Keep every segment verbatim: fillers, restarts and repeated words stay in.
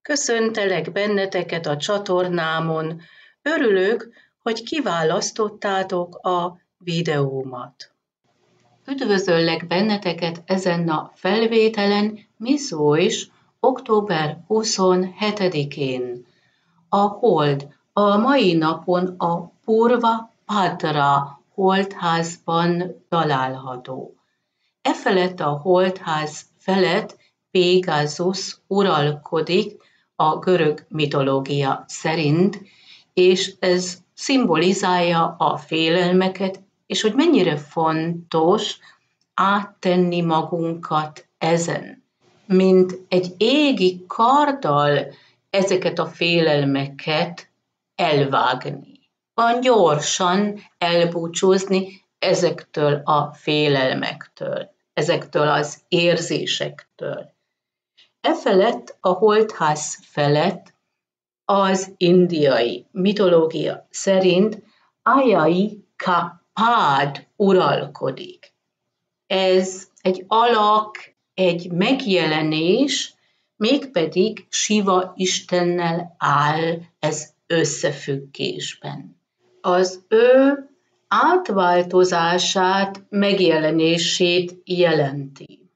Köszöntelek benneteket a csatornámon. Örülök, hogy kiválasztottátok a videómat. Üdvözöllek benneteket ezen a felvételen, mi szó is, október huszonhetedikén. A hold a mai napon a Purva Bhadra holdházban található. E felett a holdház felett Pégazusz uralkodik a görög mitológia szerint, és ez szimbolizálja a félelmeket, és hogy mennyire fontos áttenni magunkat ezen, mint egy égi karddal ezeket a félelmeket elvágni, van gyorsan elbúcsúzni ezektől a félelmektől, ezektől az érzésektől. E felett a holdház felett az indiai mitológia szerint Ajai Kapád uralkodik. Ez egy alak, egy megjelenés, mégpedig Siva istennel áll ez összefüggésben. Az ő átváltozását, megjelenését jelenti.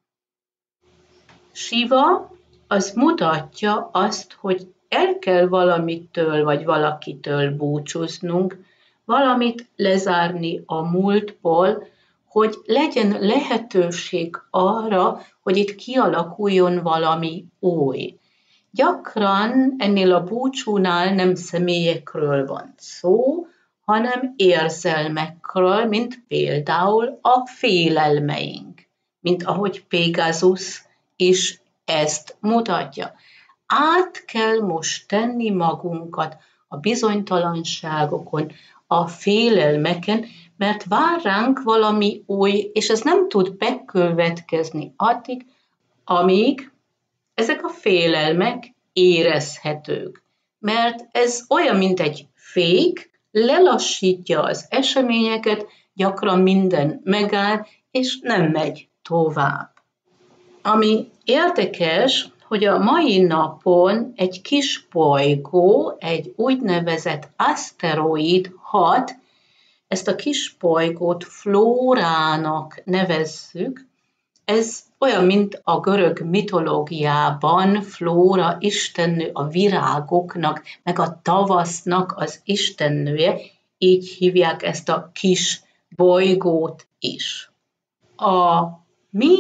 Siva az mutatja azt, hogy el kell valamitől vagy valakitől búcsúznunk, valamit lezárni a múltból, hogy legyen lehetőség arra, hogy itt kialakuljon valami új. Gyakran ennél a búcsúnál nem személyekről van szó, hanem érzelmekről, mint például a félelmeink, mint ahogy Pégazusz is ezt mutatja. Át kell most tenni magunkat a bizonytalanságokon, a félelmeken, mert vár ránk valami új, és ez nem tud bekövetkezni addig, amíg ezek a félelmek érezhetők. Mert ez olyan, mint egy fék, lelassítja az eseményeket, gyakran minden megáll, és nem megy tovább. Ami érdekes, hogy a mai napon egy kis bolygó, egy úgynevezett aszteroid hat, ezt a kis bolygót Flórának nevezzük, ez olyan, mint a görög mitológiában Flóra istennő a virágoknak, meg a tavasznak az istennője, így hívják ezt a kis bolygót is. A mi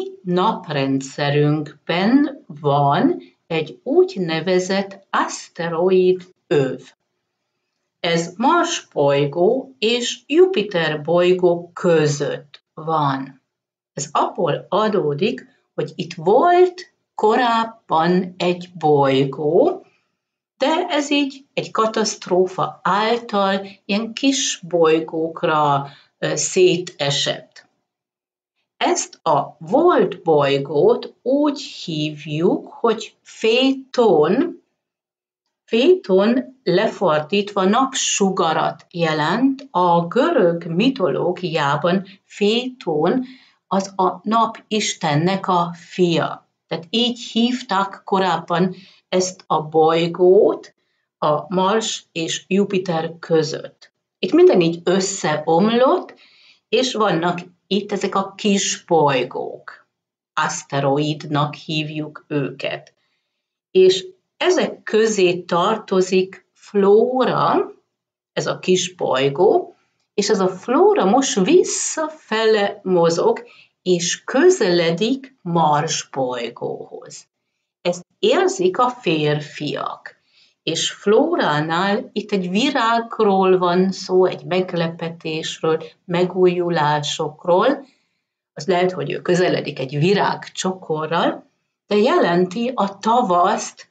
naprendszerünkben van egy úgynevezett aszteroid öv. Ez Mars bolygó és Jupiter bolygó között van. Ez abból adódik, hogy itt volt korábban egy bolygó, de ez így egy katasztrófa által ilyen kis bolygókra szétesett. Ezt a volt bolygót úgy hívjuk, hogy Féton. Féton lefordítva napsugarat jelent, a görög mitológiában Féton az a napistennek a fia. Tehát így hívták korábban ezt a bolygót a Mars és Jupiter között. Itt minden így összeomlott, és vannak itt ezek a kis bolygók. Aszteroidnak hívjuk őket. És ezek közé tartozik Flóra, ez a kis bolygó, és ez a Flóra most visszafele mozog, és közeledik Mars bolygóhoz. Ezt érzik a férfiak. És Flóránál itt egy virágról van szó, egy meglepetésről, megújulásokról. Az lehet, hogy ő közeledik egy virágcsokorral, de jelenti a tavaszt,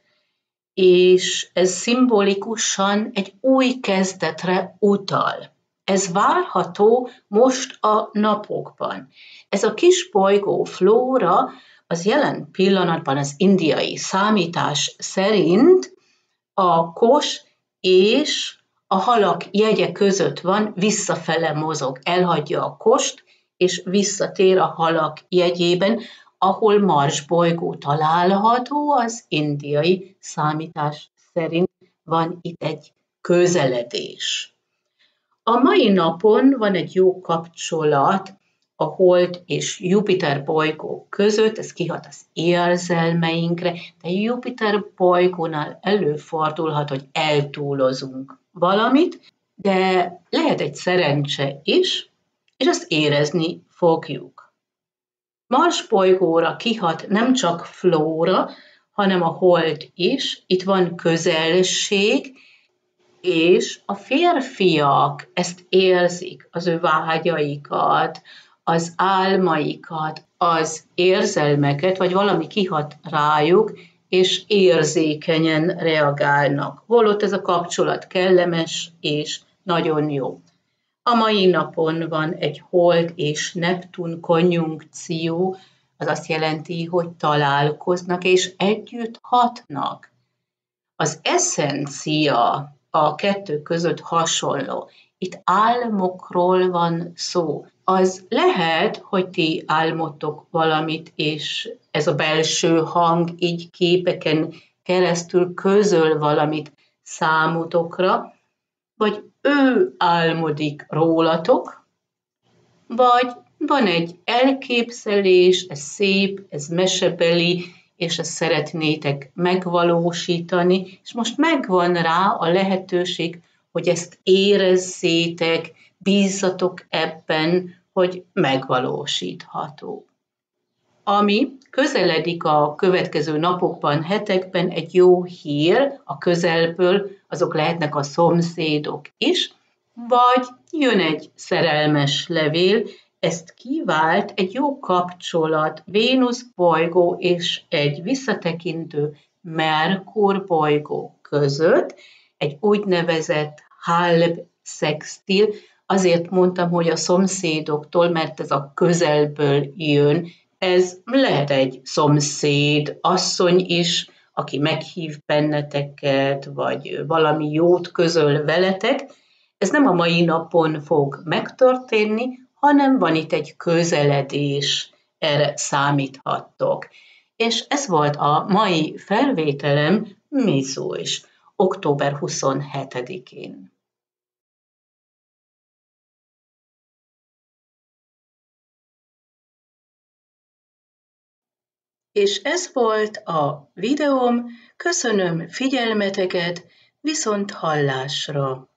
és ez szimbolikusan egy új kezdetre utal. Ez várható most a napokban. Ez a kis bolygó Flóra az jelen pillanatban az indiai számítás szerint a kos és a halak jegye között van, visszafele mozog, elhagyja a kost, és visszatér a halak jegyében, ahol Mars bolygó található, az indiai számítás szerint van itt egy közeledés. A mai napon van egy jó kapcsolat a Hold és Jupiter bolygó között, ez kihat az érzelmeinkre, de Jupiter bolygónál előfordulhat, hogy eltúlozunk valamit, de lehet egy szerencse is, és azt érezni fogjuk. Mars bolygóra kihat nem csak Flóra, hanem a Hold is, itt van közelség, és a férfiak ezt érzik, az ő vágyaikat, az álmaikat, az érzelmeket, vagy valami kihat rájuk, és érzékenyen reagálnak. Holott ez a kapcsolat kellemes és nagyon jó. A mai napon van egy Hold és Neptun konjunkció, az azt jelenti, hogy találkoznak és együtt hatnak. Az eszencia a kettő között hasonló. Itt álmokról van szó. Az lehet, hogy ti álmodtok valamit, és ez a belső hang így képeken keresztül közöl valamit számotokra, vagy ő álmodik rólatok, vagy van egy elképzelés, ez szép, ez mesebeli, és ezt szeretnétek megvalósítani, és most megvan rá a lehetőség, hogy ezt érezzétek, bízzatok ebben, hogy megvalósítható. Ami közeledik a következő napokban, hetekben, egy jó hír a közelből, azok lehetnek a szomszédok is, vagy jön egy szerelmes levél, ezt kivált egy jó kapcsolat Vénusz bolygó és egy visszatekintő Merkur bolygó között, egy úgynevezett halbszextil, azért mondtam, hogy a szomszédoktól, mert ez a közelből jön, ez lehet egy szomszéd, asszony is, aki meghív benneteket, vagy valami jót közöl veletek. Ez nem a mai napon fog megtörténni, hanem van itt egy közeledés, erre számíthattok. És ez volt a mai felvételem Mizu is, október huszonhetedikén. És ez volt a videóm, köszönöm figyelmeteket, viszont hallásra!